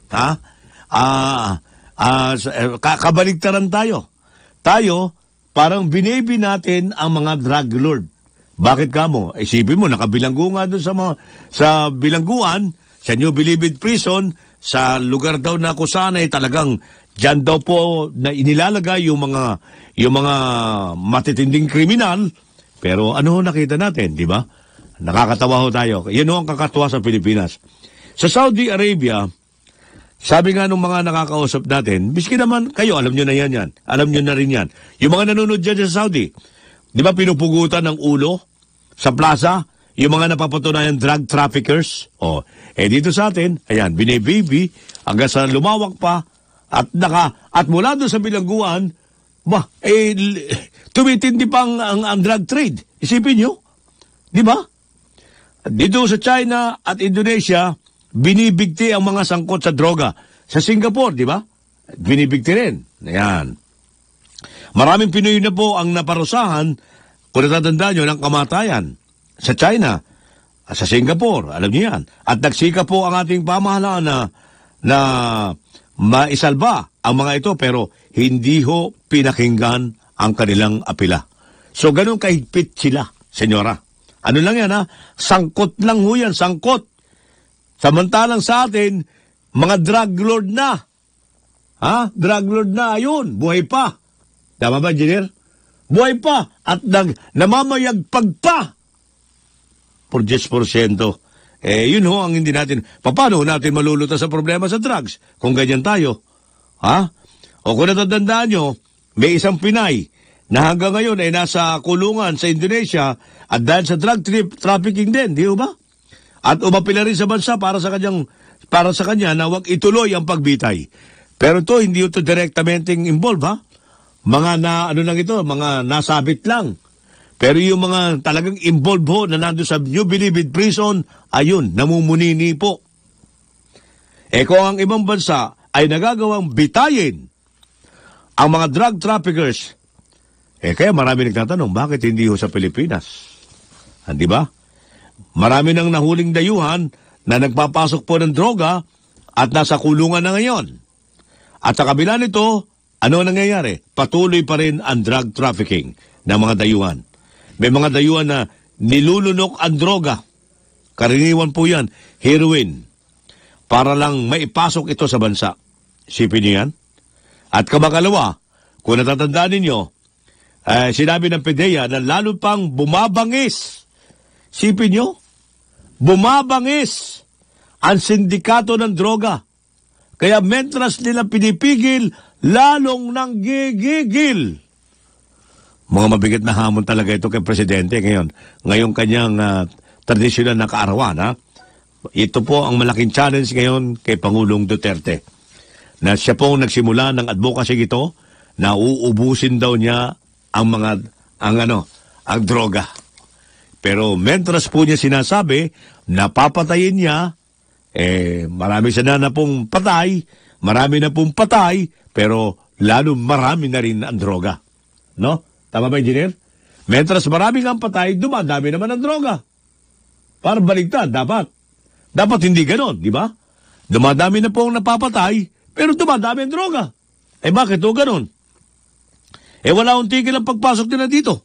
Kabaligtaran tayo. Tayo, parang binibi natin ang mga drug lord. Bakit kamo? Isipin mo, nakabilanggo nga doon sa bilangguan, sa New Bilibid Prison, sa lugar daw na kusana talagang dyan daw po na inilalagay yung mga matitinding kriminal. Pero ano nakita natin, di ba? Nakakatawa ho tayo. Yan ho ang kakatuwa sa Pilipinas. Sa Saudi Arabia, sabi nga nung mga nakakausap natin, biski naman kayo, alam nyo na yan. Alam nyo na rin yan. Yung mga nanonood dyan sa Saudi, di ba pinupugutan ng ulo sa plaza, yung mga napapatunayan drug traffickers? Dito sa atin, ayan, binibibi, hanggang sa lumawak pa, at mula doon sa bilangguan, tumitindi pa ang drug trade. Isipin nyo, di ba? Dito sa China at Indonesia, binibigti ang mga sangkot sa droga. Sa Singapore, di ba? Binibigti rin. Ayan. Maraming Pinoy na po ang naparusahan, kung natatandaan nyo, ng kamatayan. Sa China, sa Singapore, alam niyo yan. At nagsika po ang ating pamahalaan na maisalba ang mga ito, pero hindi ho pinakinggan ang kanilang apela. So, ganun kahigpit sila, senyora. Ano lang yan, sangkot lang ho yan, sangkot. Samantalang sa atin, mga drug lord na. Drug lord na, ayun, buhay pa. Tama ba, Engineer? Buhay pa at namamayagpag pa. Por 10%. Yun ho ang hindi natin. Paano natin malulutas sa problema sa drugs? Kung ganyan tayo. O kung natatandaan nyo, may isang Pinay na hanggang ngayon ay nasa kulungan sa Indonesia at dahil sa drug trafficking din, di ba? At umapila rin sa bansa para sa kanya na wag ituloy ang pagbitay. Pero ito, hindi ito direktamente involved, Mga mga nasabit lang. Pero yung mga talagang involved ho na nandun sa New Bilibid Prison, ayun, namumunini po. Kung ang ibang bansa ay nagagawang bitayin ang mga drug traffickers, kaya marami nagtatanong, bakit hindi ho sa Pilipinas? Di ba? Marami nang nahuling dayuhan na nagpapasok po ng droga at nasa kulungan na ngayon. At sa kabila nito, ano nangyayari? Patuloy pa rin ang drug trafficking ng mga dayuhan. May mga dayuhan na nilulunok ang droga. Karaniwan po yan, heroin. Para lang maipasok ito sa bansa. Sipin niyo yan. At kamakalawa, kung natatandaan ninyo, sinabi ng PDEA na lalo pang bumabangis. Sipin niyo, bumabangis ang sindikato ng droga. Kaya mentras nila pinipigil, lalong nanggigigil. Mga mabigat na hamon talaga ito kay Presidente ngayon. Ngayong kanyang tradisyonal na kaarawan. Ha? Ito po ang malaking challenge ngayon kay Pangulong Duterte. Na siya pong nagsimula ng advocacy ito na uubusin daw niya ang droga. Pero mentras po niya sinasabi, napapatayin niya, marami na pong patay, pero lalo marami na rin ang droga. No? Tama ba, Engineer? Mentras maraming ang patay, dumadami naman ang droga. Para baligtad, dapat. Dapat hindi ganon, di ba? Dumadami na pong napapatay, pero dumadami ang droga. Bakit o ganon? Wala akong tigil ang pagpasok nila dito.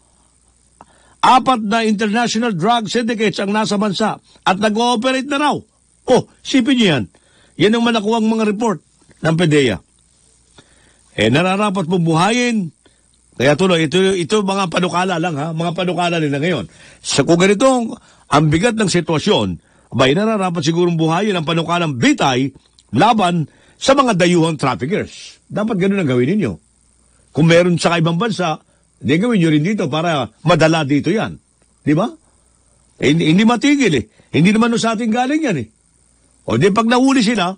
4 na international drug syndicates ang nasa bansa at nag-ooperate na raw. Sipin niyo yan. Yan ang manakuwang mga report ng PDEA. Nararapat pong buhayin. Kaya tuloy, ito mga panukala lang ha. Mga panukala nila ngayon. Kung ganito ang bigat ng sitwasyon, nararapat sigurong buhayin ang panukalang bitay laban sa mga dayuhang traffickers. Dapat ganun ang gawin ninyo. Kung meron sa ibang bansa, gawin nyo rin dito para madala dito yan. Di ba? Hindi matigil eh. Hindi naman sa ating galing yan eh. Pag nahuli sila,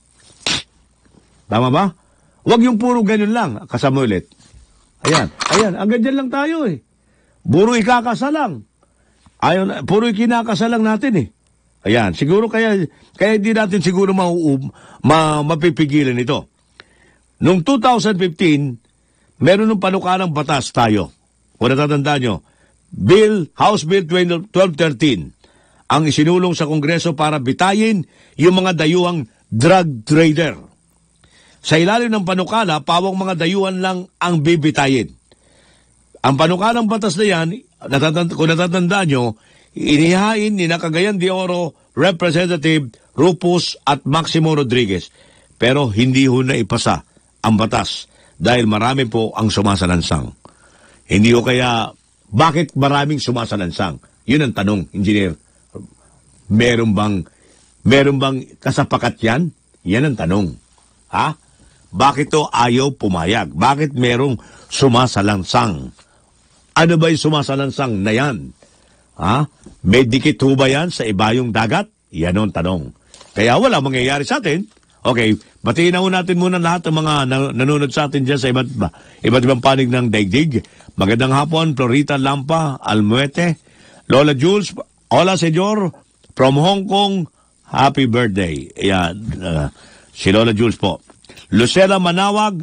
tama ba? Huwag yung puro ganun lang, kasama ulit. Ayan, hanggang dyan lang tayo eh. Puro ikakasa lang. Puro ikinakasa lang natin eh. Ayan, siguro kaya hindi natin siguro mapipigilan ito. Noong 2015, meron ng panukalang batas tayo. Kung natatandaan nyo, House Bill 1213, ang isinulong sa Kongreso para bitayin yung mga dayuhang drug trader. Sa ilalim ng panukala, pawang mga dayuhan lang ang bibitayin. Ang panukalang batas na yan, kung natatandaan nyo, inihain ni Cagayan de Oro Representative Rufus at Maximo Rodriguez. Pero hindi ho na ipasa ang batas dahil marami po ang sumasalansang. Hindi ho kaya, bakit maraming sumasalansang? Yun ang tanong, Engineer. Meron bang kasapakat yan? Yan ang tanong. Ha? Bakit to ayaw pumayag? Bakit merong sumasalansang? Ano ba yung sumasalansang na yan? Ha? May dikit ho ba yan sa ibayong dagat? Yan ang tanong. Kaya wala mangyayari sa atin. Okay, batiin na ho natin muna lahat ng mga nanonood sa atin dyan sa iba't ibang panig ng daigdig. Magandang hapon, Florita Lampa, Almuete, Lola Jules, hola senyor, from Hong Kong, happy birthday. Ayan, si Lola Jules po. Lucela Manawag,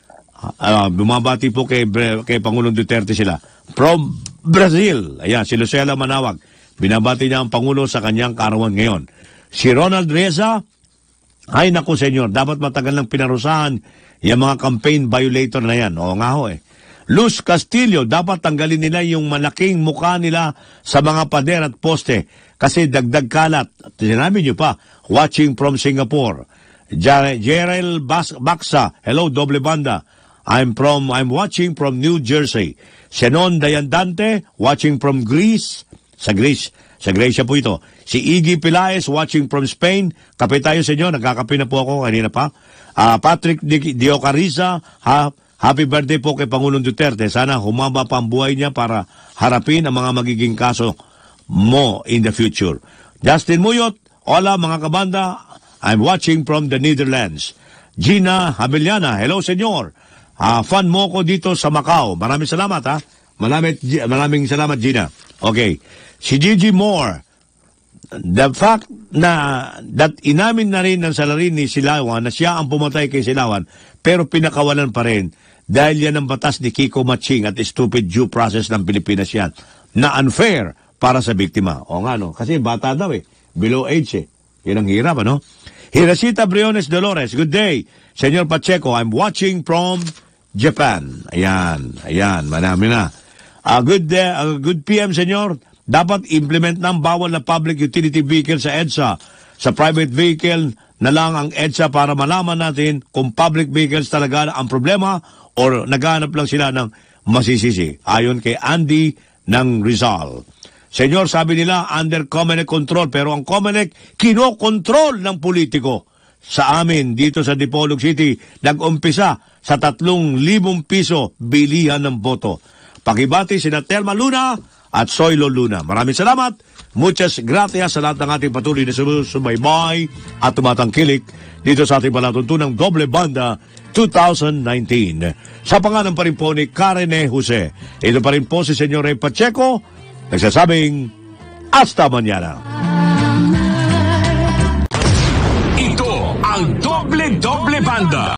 bumabati po kay Pangulong Duterte sila. From Brazil, ayan, si Lucela Manawag. Binabati niya ang Pangulo sa kanyang kaarawan ngayon. Si Ronald Reza, ay naku senyor, dapat matagal ng pinarusahan yung mga campaign violator na yan. Oo nga ho eh. Luz Castillo, dapat tanggalin nila yung malaking mukha nila sa mga pader at poste kasi dagdag kalat. Sinabi nyo pa, watching from Singapore. Jerel Baksa, hello, doble banda. I'm watching from New Jersey. Senon Dayandante, watching from Greece. Sa Grecia po ito. Si Iggy Pilaes, watching from Spain. Kape tayo sa inyo, nagkakape na po ako kanina pa. Patrick Diocariza, happy birthday po kay Pangulong Duterte. Sana humaba pa ang buhay niya para harapin ang mga magiging kaso mo in the future. Justin Muyot, hola mga kabanda, I'm watching from the Netherlands. Gina Habeliana, hello senyor. Fan mo ko dito sa Macau. Maraming salamat ha. Maraming salamat Gina. Okay. Si Gigi Moore, the fact that inamin na rin ng salarin ni Silawan na siya ang pumatay kay Silawan, pero pinakawalan pa rin dahil yan ang batas ni Kiko Matching at stupid due process ng Pilipinas yan, na unfair para sa biktima. O nga no, kasi bata daw below age Yan ang hirap, ano? Hirashita Briones Dolores, good day. Senyor Pacheco, I'm watching from Japan. Ayan, marami na. Good PM, senyor. Dapat implement ng bawal na public utility vehicle sa EDSA. Sa private vehicle na lang ang EDSA para malaman natin kung public vehicles talaga ang problema or naghanap lang sila ng masisisi. Ayon kay Andy ng Rizal. Senyor, sabi nila under Comelec control, pero ang Comelec kinokontrol ng politiko. Sa amin, dito sa Dipolog City, nag-umpisa sa 3,000 piso bilihan ng boto. Pakibati sina Telma Luna at Soylo Luna. Maraming salamat. Muchas gracias sa lahat ng ating patuloy na sumaybay at tumatangkilik dito sa ating palatuntunang Doble Banda 2019. Sa pangalan pa rin po ni Karen Jose. Ito pa rin po si Senyor Ray Pacheco, nagsasabing hasta mañana. Ito ang Doble Banda.